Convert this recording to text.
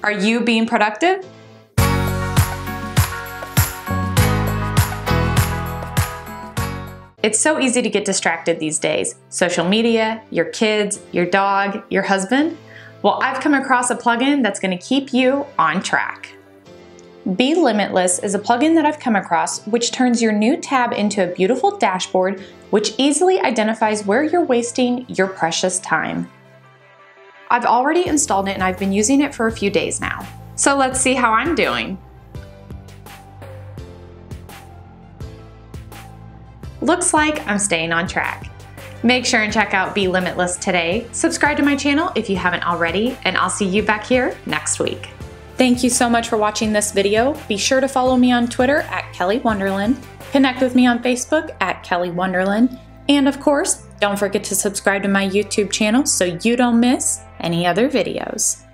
Are you being productive? It's so easy to get distracted these days. Social media, your kids, your dog, your husband. Well, I've come across a plugin that's going to keep you on track. Be Limitless is a plugin that I've come across which turns your new tab into a beautiful dashboard which easily identifies where you're wasting your precious time. I've already installed it and I've been using it for a few days now. So let's see how I'm doing. Looks like I'm staying on track. Make sure and check out Be Limitless today. Subscribe to my channel if you haven't already, and I'll see you back here next week. Thank you so much for watching this video. Be sure to follow me on Twitter at kellywonderlin, connect with me on Facebook at kellywonderlin, and of course, don't forget to subscribe to my YouTube channel so you don't miss any other videos.